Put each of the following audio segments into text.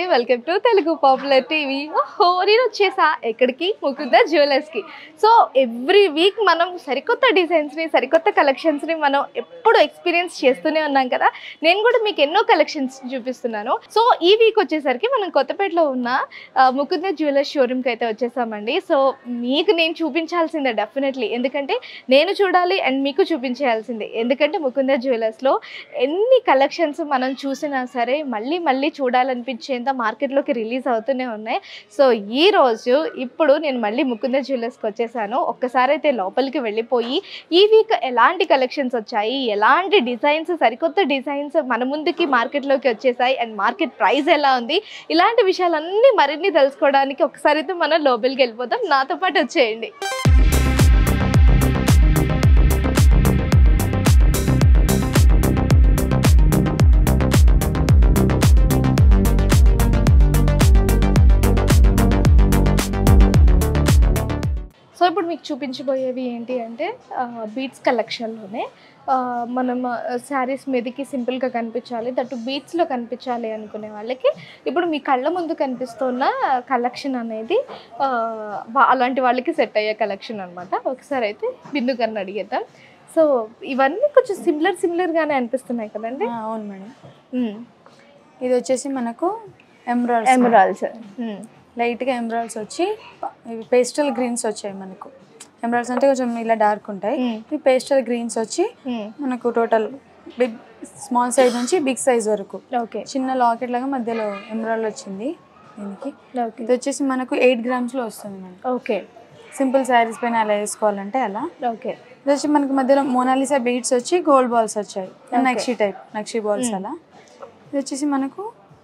Welcome to Telugu popular TV. నేను వచ్చేసా ఎక్కడికి, ముకుంద జ్యువెలర్స్కి. సో ఎవ్రీ వీక్ మనం సరికొత్త డిజైన్స్ని, సరికొత్త కలెక్షన్స్ని మనం ఎప్పుడు ఎక్స్పీరియన్స్ చేస్తూనే ఉన్నాం కదా. నేను కూడా మీకు ఎన్నో కలెక్షన్స్ చూపిస్తున్నాను. సో ఈ వీక్ వచ్చేసరికి మనం కొత్తపేటలో ఉన్న ముకుంద జ్యువెలర్స్ షోరూమ్కి అయితే వచ్చేసామండి. సో మీకు నేను చూపించాల్సిందే డెఫినెట్లీ, ఎందుకంటే నేను చూడాలి అండ్ మీకు చూపించాల్సిందే. ఎందుకంటే ముకుంద జ్యువెలర్స్లో ఎన్ని కలెక్షన్స్ మనం చూసినా సరే మళ్ళీ చూడాలనిపించేంత మార్కెట్లోకి రిలీజ్ అవుతూనే ఉన్నాయి. సో ఈ రోజు ఇప్పుడు నేను మళ్ళీ ముకుంద జ్యువెలర్స్కి వచ్చేసాను. ఒక్కసారి అయితే లోపలికి వెళ్ళిపోయి ఈ వీక్ ఎలాంటి కలెక్షన్స్ వచ్చాయి, ఎలాంటి డిజైన్స్, సరికొత్త డిజైన్స్ మన ముందుకి మార్కెట్లోకి వచ్చేసాయి అండ్ మార్కెట్ ప్రైస్ ఎలా ఉంది, ఇలాంటి విషయాలన్నీ మరిన్ని తెలుసుకోవడానికి ఒకసారి అయితే మనం లోపలికి వెళ్ళిపోతాం. నాతో పాటు వచ్చేయండి. సో ఇప్పుడు మీకు చూపించబోయేవి ఏంటి అంటే బీట్స్ కలెక్షన్లోనే మనం శారీస్ మీదకి సింపుల్గా కనిపించాలి, దట్టు బీట్స్లో కనిపించాలి అనుకునే వాళ్ళకి ఇప్పుడు మీ కళ్ళ ముందు కనిపిస్తున్న కలెక్షన్ అనేది అలాంటి వాళ్ళకి సెట్ అయ్యే కలెక్షన్ అనమాట. ఒకసారి అయితే బిందు గారిని అడిగేద్దాం. సో ఇవన్నీ కొంచెం సిమిలర్గానే అనిపిస్తున్నాయి కదండి. అవును మేడం. ఇది వచ్చేసి మనకు ఎమరాల్డ్స్ లైట్గా ఎమరాల్డ్స్ వచ్చి ఇవి పేస్టల్ గ్రీన్స్ వచ్చాయి మనకు. ఎమరాల్డ్స్ అంటే కొంచెం ఇలా డార్క్ ఉంటాయి. ఇవి పేస్టల్ గ్రీన్స్ వచ్చి మనకు టోటల్ బిగ్ స్మాల్ సైజ్ నుంచి బిగ్ సైజ్ వరకు చిన్న లాకెట్ లాగా మధ్యలో ఎమరాల్డ్ వచ్చింది దీనికి. ఇది వచ్చేసి మనకు 8 గ్రామ్స్లో వస్తుంది మనకు. ఓకే, సింపుల్ శారీస్ పైన అలా వేసుకోవాలంటే అలా. ఓకే, ఇది వచ్చి మనకు మధ్యలో మోనాలిసా బీడ్స్ వచ్చి గోల్డ్ బాల్స్ వచ్చాయి, నక్షి బాల్స్ అలా. ఇది వచ్చేసి మనకు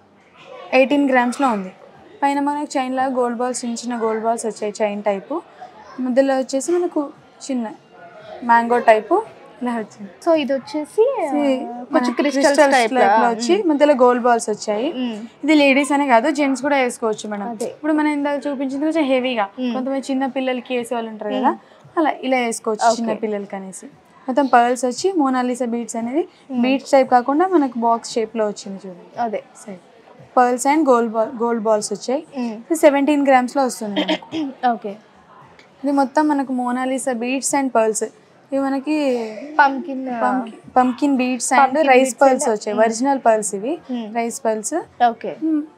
18 గ్రామ్స్లో ఉంది. పైన మనకు చైన్ లాగా గోల్డ్ బాల్స్, చిన్న గోల్డ్ బాల్స్ వచ్చాయి చైన్ టైపు. మధ్యలో వచ్చేసి మనకు చిన్న మ్యాంగో టైపు ఇలా వచ్చింది. సో ఇది వచ్చేసి క్రిస్టల్ టైప్ లో వచ్చి మధ్యలో గోల్డ్ బాల్స్ వచ్చాయి. ఇది లేడీస్ అనే కాదు, జెంట్స్ కూడా వేసుకోవచ్చు మేడం. ఇప్పుడు మనం ఇందాక చూపించింది కొంచెం హెవీగా, కొంతమంది చిన్న పిల్లలకి వేసే వాళ్ళు ఉంటారు కదా, అలా ఇలా వేసుకోవచ్చు చిన్న పిల్లలకి అనేసి. మొత్తం పర్ల్స్ వచ్చి మోనాలిసా బీడ్స్ అనేది బీడ్స్ టైప్ కాకుండా మనకు బాక్స్ షేప్ లో వచ్చింది చూడండి. అదే side pearls and gold balls వచ్చాయి. ఇది 17 గ్రామ్స్లో వస్తుంది మనకు. ఓకే, ఇది మొత్తం మనకు మోనాలిసా బీడ్స్ అండ్ పర్ల్స్. ఇవి మనకి pumpkin beads and rice pearls వచ్చాయి, ఒరిజినల్ పర్ల్స్ ఇవి రైస్ పర్ల్స్. ఓకే,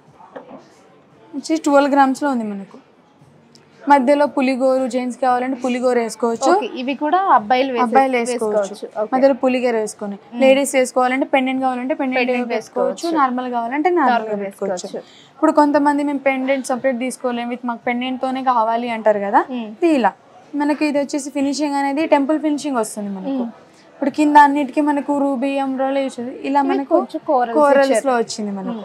వచ్చి 12 గ్రామ్స్లో ఉంది మనకు. మధ్యలో పులిగోరు, జెంట్స్ కావాలంటే పులిగోరు వేసుకోవచ్చు. ఇవి కూడా అబ్బాయిలు వేసుకోవచ్చు. మధ్యలో పులిగోర వేసుకొని, లేడీస్ వేసుకోవాలంటే పెండెంట్ కావాలంటే పెండెంట్ వేసుకోవచ్చు, నార్మల్ కావాలంటే నార్మల్ వేసుకోవచ్చు. ఇప్పుడు కొంతమంది మేము పెండెంట్ సపరేట్ తీసుకోలేము, విత్ మాకు పెండెంట్ తోనే కావాలి అంటారు కదా, ఇది ఇలా మనకి. ఇది వచ్చేసి ఫినిషింగ్ అనేది టెంపుల్ ఫినిషింగ్ వస్తుంది మనకు. ఇప్పుడు కింద అన్నిటికీ మనకు రూబీ, ఎమరాల్డ్ ఇలా మనకు కోరల్స్ లో వచ్చింది మనకు.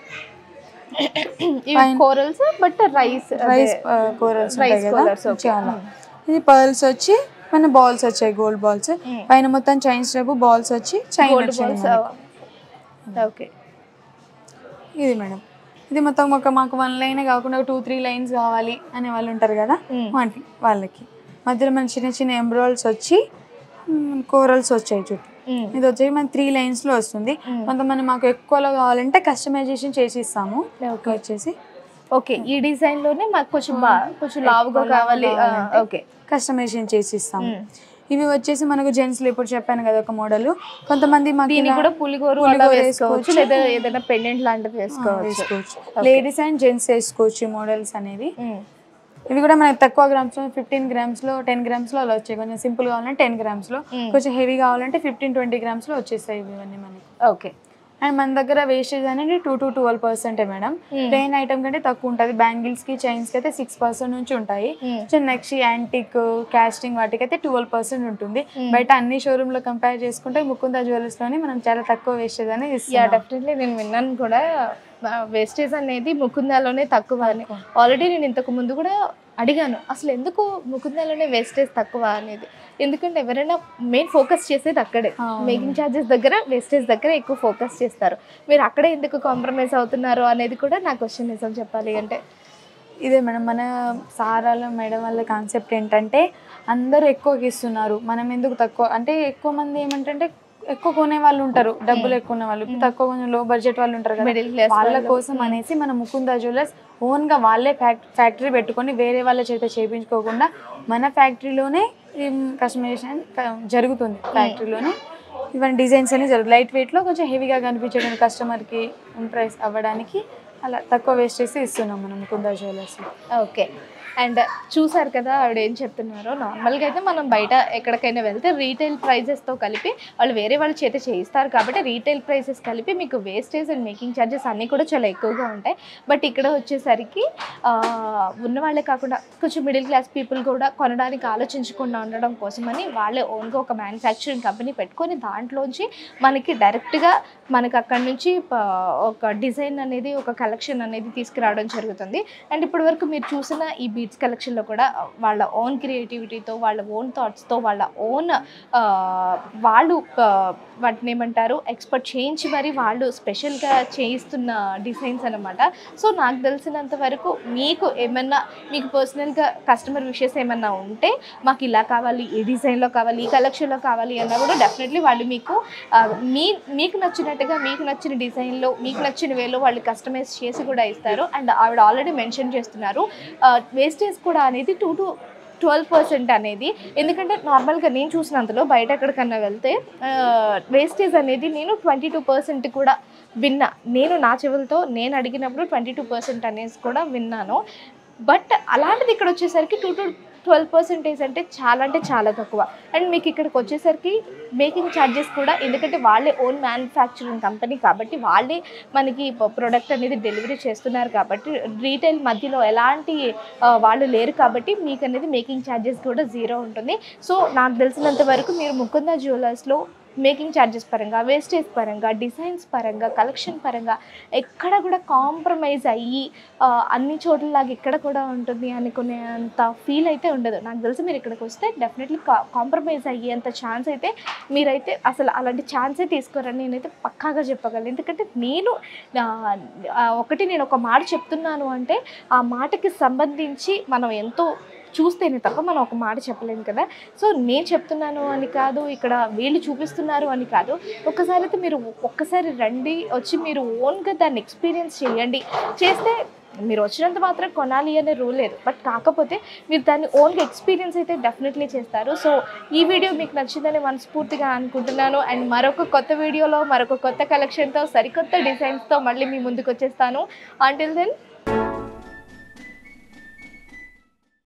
కోరల్స్ బట్ రైస్ కోరల్స్ చాలా. ఇది పర్ల్స్ వచ్చి మన బాల్స్ వచ్చాయి, గోల్డ్ బాల్స్. పైన మొత్తం చైన్స్ టైపు బాల్స్ వచ్చి చైన్ వచ్చింది. ఓకే, ఇది మేడం. ఇది మొత్తం మాకు 1 లైన్ కాకుండా 2-3 లైన్స్ కావాలి అనే వాళ్ళు ఉంటారు కదా, వాళ్ళకి. మధ్యలో మన చిన్న ఎమరాల్డ్స్ వచ్చి కోరల్స్ వచ్చాయి చుట్టూ. ఇది వచ్చేసి మన 3 లైన్స్లో వస్తుంది. కొంతమంది మాకు ఎక్కువలో కావాలంటే కస్టమైజేషన్ చేసి ఇస్తాము. వచ్చేసి ఓకే, ఈ డిజైన్ లోనే మాకు కొంచెం లావుగా కావాలి, ఓకే, కస్టమైజేషన్ చేసి ఇస్తాము. ఇవి వచ్చేసి మనకు జెంట్స్ లో ఇప్పుడు చెప్పాను కదా ఒక మోడల్. కొంతమంది కూడా పులిగోరు వేసుకోవచ్చు, లేదా ఏదైనా పెండెంట్ లాంటిది వేసుకోవచ్చు. లేడీస్ అండ్ జెంట్స్ వేసుకోవచ్చు ఈ మోడల్స్ అనేవి. ఇవి కూడా మనకి తక్కువ గ్రామ్స్లో 15 గ్రామ్స్లో 10 గ్రామ్స్లో అలా వచ్చాయి. కొంచెం సింపుల్ కావాలంటే 10 గ్రామ్స్లో, కొంచెం హెవీ కావాలంటే 15-20 గ్రామ్స్లో వచ్చేస్తాయి ఇవన్నీ మనకి. ఓకే, అండ్ మన దగ్గర వేస్టేజ్ అనేది 2-12% మేడం. ప్లెయిన్ ఐటమ్ కంటే తక్కువ ఉంటుంది. బ్యాంగిల్స్ కి, చైన్స్ కి అయితే 6% నుంచి ఉంటాయి. నెక్స్ట్ యాంటిక్, కాస్టింగ్ వాటికి అయితే 12% ఉంటుంది. బయట అన్ని షోరూమ్ లో కంపేర్ చేసుకుంటే ముకుంద జ్యువెలర్స్ లోని మనం చాలా తక్కువ వేస్టేజ్ అనేది ఇస్తాం. డెఫినెట్లీ నేను విన్నాను కూడా, వేస్టేజ్ అనేది ముకుందాలోనే తక్కువ అని. ఆల్రెడీ నేను ఇంతకు ముందు కూడా అడిగాను, అసలు ఎందుకు ముకుందాలోనే వేస్టేజ్ తక్కువ అనేది. ఎందుకంటే ఎవరైనా మెయిన్ ఫోకస్ చేసేది అక్కడే, మేకింగ్ ఛార్జెస్ దగ్గర, వేస్టేజ్ దగ్గర ఎక్కువ ఫోకస్ చేస్తారు. మీరు అక్కడే ఎందుకు కాంప్రమైజ్ అవుతున్నారు అనేది కూడా నా క్వశ్చన్. నిజం చెప్పాలి అంటే ఇదే మేడం, మన సారాల మేడం వాళ్ళ కాన్సెప్ట్ ఏంటంటే అందరూ ఎక్కువకి ఇస్తున్నారు, మనం ఎందుకు తక్కువ అంటే. ఎక్కువ మంది ఏమంటే ఎక్కువ కొనే వాళ్ళు ఉంటారు, డబ్బులు ఎక్కువ ఉన్న వాళ్ళు, తక్కువ కొంచెం లో బడ్జెట్ వాళ్ళు ఉంటారు కదా, వాళ్ళ కోసం అనేసి మన ముకుంద జ్యువెలర్స్ ఓన్గా వాళ్ళే ఫ్యాక్టరీ పెట్టుకొని వేరే వాళ్ళ చేత చేయించుకోకుండా మన ఫ్యాక్టరీలోనే కస్టమైజేషన్ జరుగుతుంది. ఫ్యాక్టరీలోనే ఇవన్నీ డిజైన్స్ అన్ని జరుగుతుంది. లైట్ వెయిట్లో కొంచెం హెవీగా కనిపించడానికి కస్టమర్కి ఇంప్రెస్ అవ్వడానికి అలా తక్కువ వేస్ట్ చేసి ఇస్తున్నాం మనం ముకుంద జ్యువెలర్స్. ఓకే. అండ్ చూసారు కదా ఆవిడ ఏం చెప్తున్నారో. నార్మల్గా అయితే మనం బయట ఎక్కడికైనా వెళ్తే రీటైల్ ప్రైజెస్తో కలిపి వాళ్ళు వేరే వాళ్ళ చేత చేయిస్తారు కాబట్టి రీటైల్ ప్రైసెస్ కలిపి మీకు వేస్టేజ్ అండ్ మేకింగ్ ఛార్జెస్ అన్నీ కూడా చాలా ఎక్కువగా ఉంటాయి. బట్ ఇక్కడ వచ్చేసరికి ఉన్న వాళ్ళే కాకుండా కొంచెం మిడిల్ క్లాస్ పీపుల్ కూడా కొనడానికి ఆలోచించకుండా ఉండడం కోసమని వాళ్ళే ఓన్గా ఒక మ్యానుఫ్యాక్చరింగ్ కంపెనీ పెట్టుకొని దాంట్లోంచి మనకి డైరెక్ట్గా మనకు అక్కడి నుంచి ఒక డిజైన్ అనేది ఒక కలెక్షన్ అనేది తీసుకురావడం జరుగుతుంది. అండ్ ఇప్పటి వరకు మీరు చూసిన ఈ బీడ్స్ కలెక్షన్లో కూడా వాళ్ళ ఓన్ క్రియేటివిటీతో, వాళ్ళ ఓన్ థాట్స్తో, వాళ్ళ ఓన్ వాళ్ళు వాటిని ఏమంటారు ఎక్స్పర్ట్ చేయించి మరి వాళ్ళు స్పెషల్గా చేయిస్తున్న డిజైన్స్ అనమాట. సో నాకు తెలిసినంత వరకు మీకు ఏమన్నా మీకు పర్సనల్గా కస్టమర్ విషెస్ ఏమన్నా ఉంటే మాకు ఇలా కావాలి, ఈ డిజైన్లో కావాలి, ఈ కలెక్షన్లో కావాలి అన్నా కూడా డెఫినెట్లీ వాళ్ళు మీకు మీకు నచ్చినట్టుగా మీకు నచ్చిన డిజైన్లో మీకు నచ్చిన వేలో వాళ్ళు కస్టమైజ్ చేసి కూడా ఇస్తారు. అండ్ ఆవిడ ఆల్రెడీ మెన్షన్ చేస్తున్నారు వేస్టేజ్ కూడా అనేది 2 to 12% అనేది. ఎందుకంటే నార్మల్గా నేను చూసినంతలో బయట ఎక్కడికన్నా వెళ్తే వేస్టేజ్ అనేది నేను 22% కూడా విన్నా. నేను నా చెవులతో నేను అడిగినప్పుడు 22% అనేసి కూడా విన్నాను. బట్ అలాంటిది ఇక్కడ వచ్చేసరికి 2 to 12% అంటే చాలా తక్కువ. అండ్ మీకు ఇక్కడికి వచ్చేసరికి మేకింగ్ ఛార్జెస్ కూడా, ఎందుకంటే వాళ్ళే ఓన్ మ్యానుఫ్యాక్చరింగ్ కంపెనీ కాబట్టి వాళ్ళే మనకి ప్రొడక్ట్ అనేది డెలివరీ చేస్తున్నారు కాబట్టి రీటైల్ మధ్యలో ఎలాంటి వాళ్ళు లేరు కాబట్టి మీకు అనేది మేకింగ్ ఛార్జెస్ కూడా 0 ఉంటుంది. సో నాకు తెలిసినంత వరకు మీరు ముకుంద జ్యువెలర్స్లో మేకింగ్ ఛార్జెస్ పరంగా, వేస్టేజ్ పరంగా, డిజైన్స్ పరంగా, కలెక్షన్ పరంగా ఎక్కడ కూడా కాంప్రమైజ్ అయ్యి అన్ని చోట్లలాగా ఇక్కడ కూడా ఉంటుంది అనుకునేంత ఫీల్ అయితే ఉండదు. నాకు తెలిసి మీరు ఇక్కడికి వస్తే డెఫినెట్లీ కాంప్రమైజ్ అయ్యేంత ఛాన్స్ అయితే మీరైతే అసలు అలాంటి ఛాన్సే తీసుకోరని నేనైతే పక్కాగా చెప్పగలను. ఎందుకంటే నేను ఒక మాట చెప్తున్నాను అంటే ఆ మాటకి సంబంధించి మనం ఎంతో చూస్తేనే తప్ప మనం ఒక మాట చెప్పలేము కదా. సో నేను చెప్తున్నాను అని కాదు, ఇక్కడ వీళ్ళు చూపిస్తున్నారు అని కాదు. ఒక్కసారి అయితే మీరు ఒక్కసారి రండి, వచ్చి మీరు ఓన్గా దాన్ని ఎక్స్పీరియన్స్ చేయండి. చేస్తే మీరు వచ్చినంత మాత్రం కొనాలి అనే రూల్ లేదు. బట్ కాకపోతే మీరు దాన్ని ఓన్గా ఎక్స్పీరియన్స్ అయితే డెఫినెట్లీ చేస్తారు. సో ఈ వీడియో మీకు నచ్చిందని మనస్ఫూర్తిగా అనుకుంటున్నాను. అండ్ మరొక కొత్త వీడియోలో మరొక కొత్త కలెక్షన్తో సరికొత్త డిజైన్స్తో మళ్ళీ మీ ముందుకు వచ్చేస్తాను. Until then